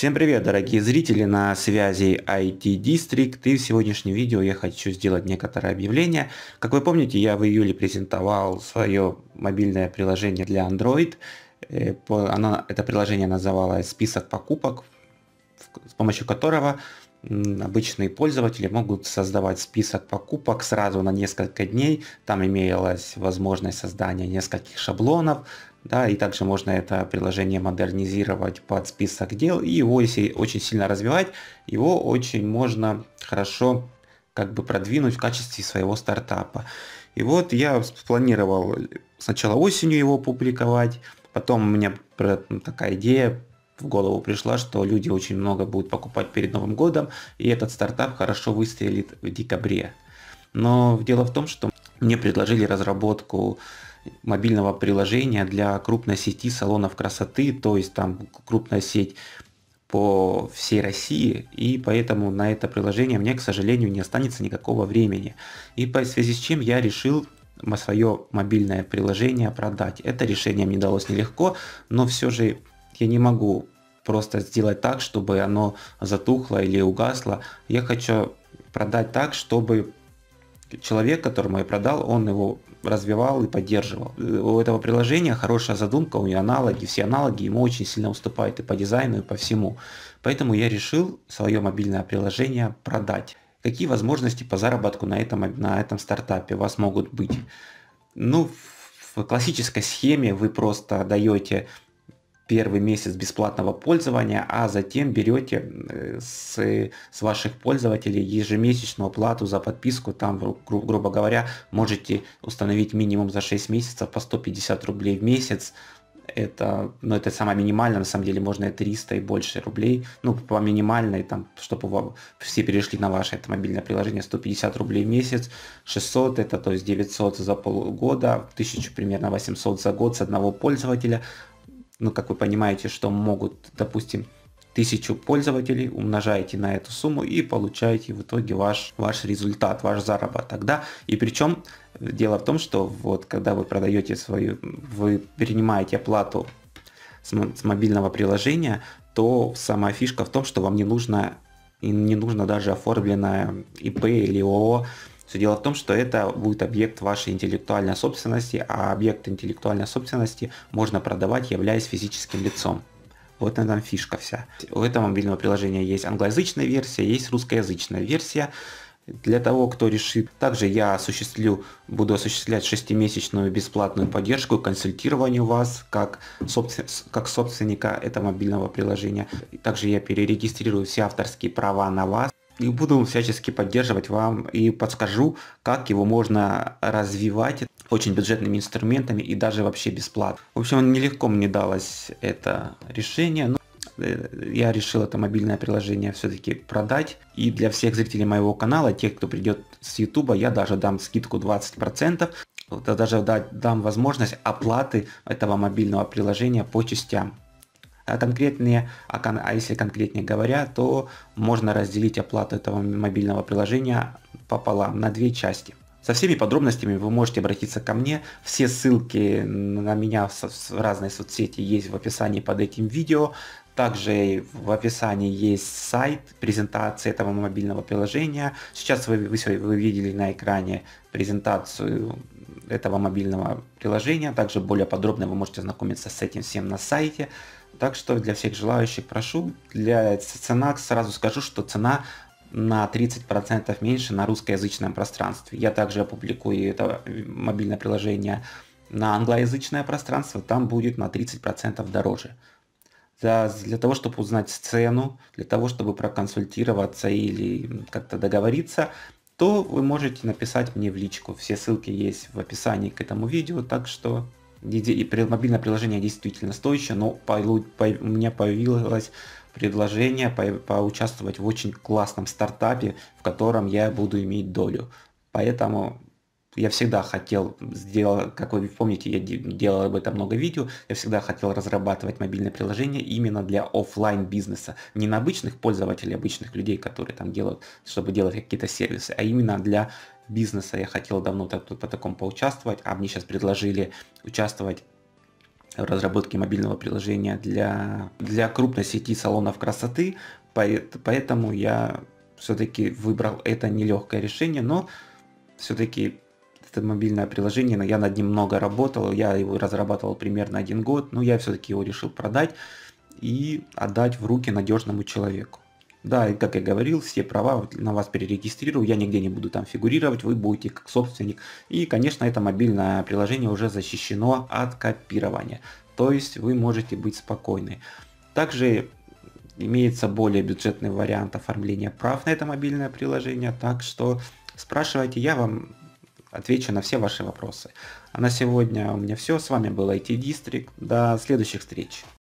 Всем привет, дорогие зрители, на связи IT District, и в сегодняшнем видео я хочу сделать некоторое объявление. Как вы помните, я в июле презентовал свое мобильное приложение для Android. Это приложение называлось «Список покупок», с помощью которого обычные пользователи могут создавать список покупок сразу на несколько дней. Там имелась возможность создания нескольких шаблонов, да, и также можно это приложение модернизировать под список дел, и его, если очень сильно развивать, его очень можно хорошо продвинуть в качестве своего стартапа. И вот я спланировал сначала осенью его публиковать, потом у меня такая идея в голову пришла, что люди очень много будут покупать перед Новым годом, и этот стартап хорошо выстрелит в декабре. Но дело в том, что мне предложили разработку мобильного приложения для крупной сети салонов красоты, то есть там крупная сеть по всей России, и поэтому на это приложение мне, к сожалению, не останется никакого времени. И в связи с чем я решил свое мобильное приложение продать. Это решение мне далось нелегко, но все же я не могу просто сделать так, чтобы оно затухло или угасло. Я хочу продать так, чтобы человек, которому я продал, он его развивал и поддерживал. У этого приложения хорошая задумка, у него аналоги, все аналоги ему очень сильно уступают и по дизайну, и по всему. Поэтому я решил свое мобильное приложение продать. Какие возможности по заработку на этом стартапе у вас могут быть? Ну, в классической схеме вы просто даете первый месяц бесплатного пользования, а затем берете с ваших пользователей ежемесячную плату за подписку. Там, грубо говоря, можете установить минимум за 6 месяцев по 150 рублей в месяц. Это самое минимальное, на самом деле можно и 300 и больше рублей. Ну, по минимальной, там, чтобы все перешли на ваше это мобильное приложение, 150 рублей в месяц, 600 это, то есть 900 за полгода, 1000 примерно 800 за год с одного пользователя. Ну, как вы понимаете, что могут, допустим, 1000 пользователей, умножаете на эту сумму и получаете в итоге ваш результат, ваш заработок, да. И причем дело в том, что вот когда вы продаете вы принимаете оплату с мобильного приложения, то самая фишка в том, что вам не нужно даже оформленное ИП или ООО. Все дело в том, что это будет объект вашей интеллектуальной собственности, а объект интеллектуальной собственности можно продавать, являясь физическим лицом. Вот на этом фишка вся. У этого мобильного приложения есть англоязычная версия, есть русскоязычная версия. Для того, кто решит, также я буду осуществлять 6-месячную бесплатную поддержку и консультирование вас как собственника этого мобильного приложения. Также я перерегистрирую все авторские права на вас. И буду всячески поддерживать вам и подскажу, как его можно развивать очень бюджетными инструментами и даже вообще бесплатно. В общем, нелегко мне далось это решение, но я решил это мобильное приложение все-таки продать. И для всех зрителей моего канала, тех, кто придет с YouTube, я даже дам скидку 20%. Даже дам возможность оплаты этого мобильного приложения по частям. Если конкретнее говоря, то можно разделить оплату этого мобильного приложения пополам, на 2 части. Со всеми подробностями вы можете обратиться ко мне. Все ссылки на меня в разные соцсети есть в описании под этим видео. Также в описании есть сайт презентации этого мобильного приложения. Сейчас вы видели на экране презентацию этого мобильного приложения. Также более подробно вы можете ознакомиться с этим всем на сайте. Так что для всех желающих прошу. Для цена, сразу скажу, что цена на 30% меньше на русскоязычном пространстве. Я также опубликую это мобильное приложение на англоязычное пространство, там будет на 30% дороже. Для того, чтобы узнать цену, для того, чтобы проконсультироваться или как-то договориться, то вы можете написать мне в личку. Все ссылки есть в описании к этому видео, так что мобильное приложение действительно стоящее, но у меня появилось предложение поучаствовать в очень классном стартапе, в котором я буду иметь долю. Поэтому я всегда хотел сделать, как вы помните, я делал об этом много видео, я всегда хотел разрабатывать мобильное приложение именно для офлайн бизнеса. Не на обычных пользователей, обычных людей, которые там делают, чтобы делать какие-то сервисы, а именно для бизнеса. Я хотел давно по такому поучаствовать, а мне сейчас предложили участвовать в разработке мобильного приложения для крупной сети салонов красоты, поэтому я все-таки выбрал это нелегкое решение, но все-таки это мобильное приложение, я над ним много работал, я его разрабатывал примерно 1 год, но я все-таки его решил продать и отдать в руки надежному человеку. Да, и как я говорил, все права на вас перерегистрирую, я нигде не буду там фигурировать, вы будете как собственник. И, конечно, это мобильное приложение уже защищено от копирования, то есть вы можете быть спокойны. Также имеется более бюджетный вариант оформления прав на это мобильное приложение, так что спрашивайте, я вам отвечу на все ваши вопросы. А на сегодня у меня все, с вами был IT District, до следующих встреч.